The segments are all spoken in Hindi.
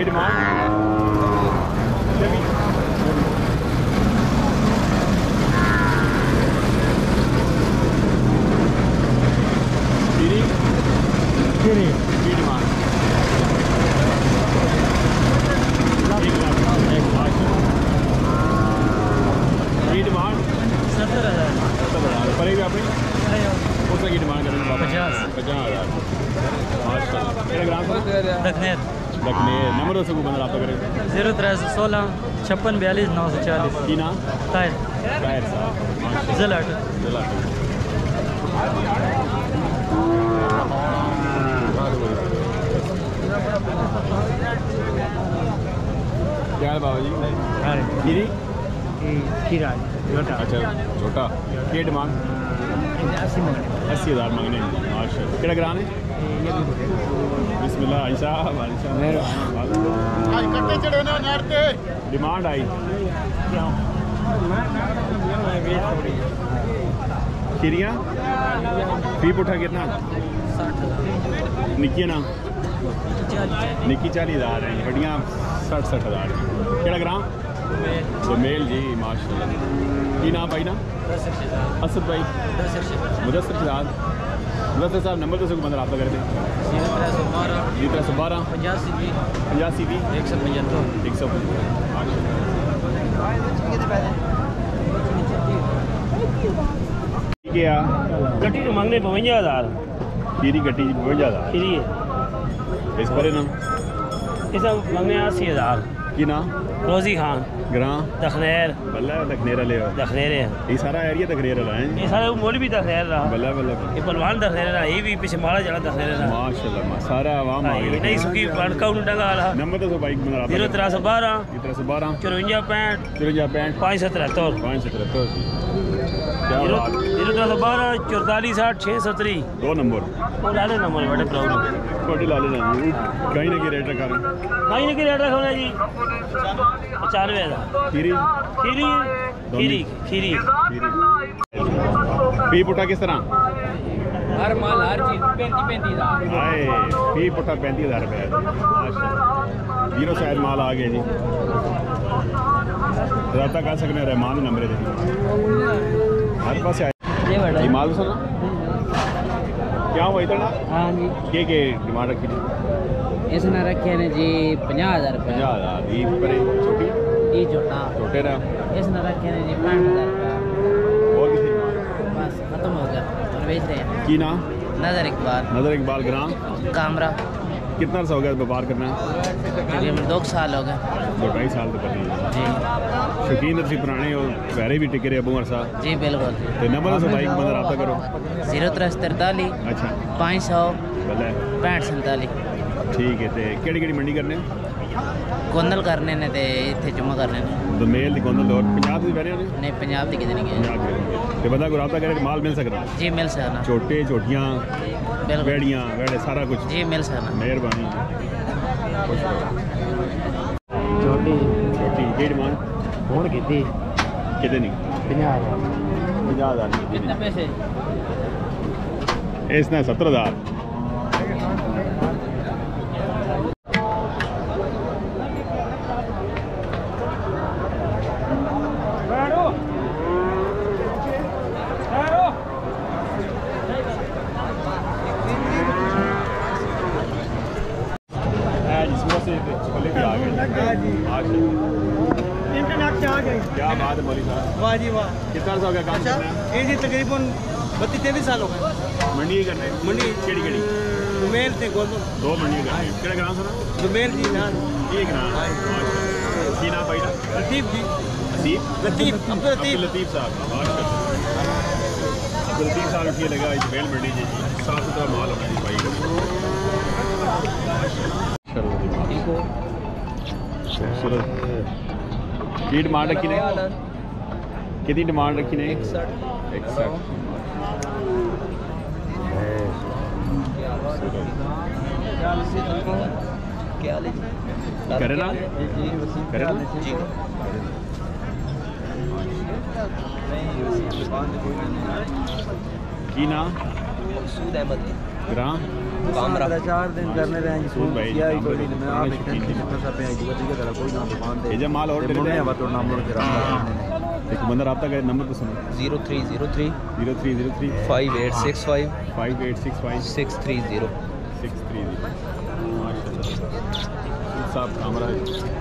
डिमांड? की डिमांड? 1 लाख की डिमांड? 70,000 पड़ेगी अपनी उसका की डिमांड करेंगे 50,000। लखनेर नंबर से बंदा रब्ता करेंगे 0316 56 42 940 की ना ताहिर साहब जिला क्या है बाबा जी? खीरी खीरा छोटा। अच्छा छोटा क्या डिमांड? 80,000 मांगने माशाल्लाह। केड़ा ग्राम है? बिस्मिल्लाह आयशा डिमांड आई खीरियाँ फी पुठा कितना? 60,000 निकी ना निकी 40,000 है बड़ियाँ 60,000 केड़ा ग्राम? मेल जी माशाल्लाह। की नाम भाई ना? असद भाई मुदस्सिर साहब नंबर तो बंदा रब्ता कर दे 0312 85 175 क्या गड्डी तो मांगने 52,000 खीरी गड्डी 52,000 खीरी है इस पर ना इसे मांगने 80,000 की ना रोजी खान ग्रां दखनेर बल्ला दखनेर ले दखनेर है ये सारा एरिया दखनेर वाला है ये सारे मोल भी दखनेर रहा बल्ला बल्ला ये पहलवान दखनेर रहा ये भी पीछे मारा जला दखनेर रहा माशाल्लाह सारा आवाम आ गई नहीं सुखी पड़का उन डंगा वाला नंबर तो बाइक बना रहा 0312 53 54 577 क्या बात 0312 44 60 670 दो नंबर वो लाले नंबर बड़े प्रॉब्लम कोटी लाले ना कहीं ना की रेट रखा कहीं ना की रेट रखा जी 95,000 खीरी खीरी खीरी खीरी फी पुठा किस तरह हर माल हर चीज 35,000 हाय फी पुठा 35,000 रुपये जीरो शायद माल आ गया जी रब्ता कर सकते रहमान नंबर दे हर पास आए माल सुना क्या हुआ इतना? हाँ जी के डिमांड रखी थी? इसने रखे ने जी 50,000 रुपये 50,000 ये पर छोटी ये छोटा छोटे ना इसने रखे ने जी 65,000 रुपये और किसी बस खत्म हो गया और बेच रहे हैं की ना नज़र इकबाल ग्राम कामरा कितना अर्सा हो गया व्यापार करना? तकरीबन 2 साल हो गए 2-2.5 साल तो करनी है जी शौकीन तुम पुराने और पैरे भी टिके रहे अबू अरसा जी बिल्कुल तो नंबर से बाइक बंदा रब्ता करो 0343 अच्छा 500 भले 6547 ठीक है तो केड़ी मंडी करने कोंदल करने ने ते इत्थे जुम्मा करने ने तो मेल दी कोंदल और 50 दी पैने नहीं पंजाब दी कितनी है तो बंदा को रब्ता करे माल मिल सकता जी मिल सकना छोटे छोटियाँ बिल्कुल बेड़ियाँ वेड़े सारा कुछ जी मिल सकना मेहरबानी छोटी छोटी की डिमांड फोन की थी कितनी 50,000 कितने पैसे इसने 70,000 क्या बात है मौली साहब वाह जी वाह कितना हो गया काम करना ये जी तकरीबन 32-33 साल हो गए मंडी ही करने मंडी केड़ी दुमेल थे गोलम दो मंडी करने केड़ा ग्राम सुना दुमेल जी नाम ये ग्राम की नाम भाई ना लतीफ जी लतीफ अब्दुल लतीफ साहब अब्दुल लतीफ साहब उठिए लगा इस बेल मंडी जी साफ सुथरा माल होना जी भाई खूबसूरत की डिमांड रखी ने कितनी डिमांड रखी ने 61 करे ना जी की ना मकसूद अहमद ग्राम कामरा 4 दिन करने रहे हैं सूट भाई किया ही कोई कामरे मैं आप एक कितना सा पे आई ठीक है कोई ना दुकान दे ये जब माल और मुन्ने अब तो नाम के रास्ता एक बंदा रब्ता करे नंबर तो सुनो 0303 0303 5865 5865 630 630 माशाल्लाह सूट साहब कामरा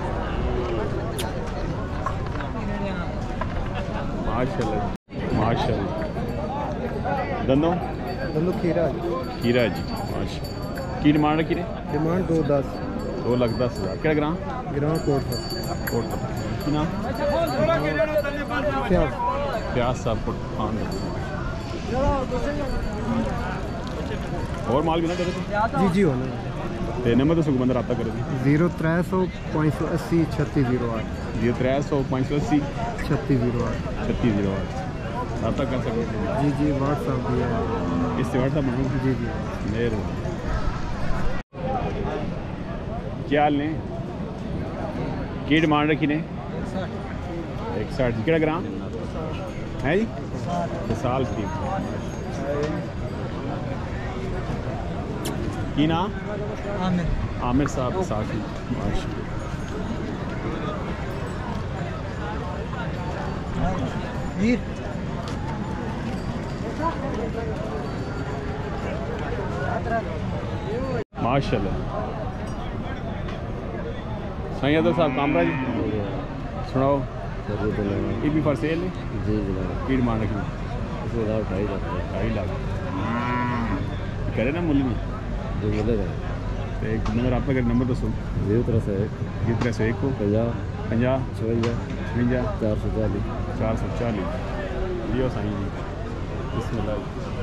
माशाल्लाह माशाल्लाह दंदों खीरा खीरा जी माशा की डिमांड रखी ने डिमांड 210 2,10,000 क्या ग्राम ग्राम कोट कोट की नाम प्याज साहब कोट खान और माल भी ना करे जी होना तो नंबर तो सुख बंदा रब्ता करे 0300 580 3608 0300 580 3608 3608 रब्ता कर सकते जी व्हाट्सएप भी है इससे व्हाट्सएप बनाओ जी मेहरबानी क्या हाल ने की डिमांड रखी ने 160 कि ग्राम है जी साल की नाम आमिर साहब साकी माशाल्लाह साईं यादव साहब कामरा जी सुनाओ ये भी फॉर सेल है जी जनाब की डिमांड रखी इसमें 2.5 लाख करे ना मूल्य में जो मिलेगा तो एक नंबर आपका अगर नंबर दसो 0301 को 50 56 56 440 440 लियो साईं जी बिस्मिल्लाह